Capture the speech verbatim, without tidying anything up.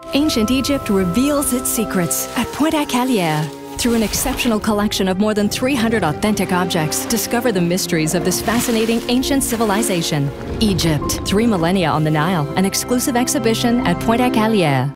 Ancient Egypt reveals its secrets at Pointe-à-Callière. Through an exceptional collection of more than three hundred authentic objects, discover the mysteries of this fascinating ancient civilization. Egypt, three millennia on the Nile, an exclusive exhibition at Pointe-à-Callière.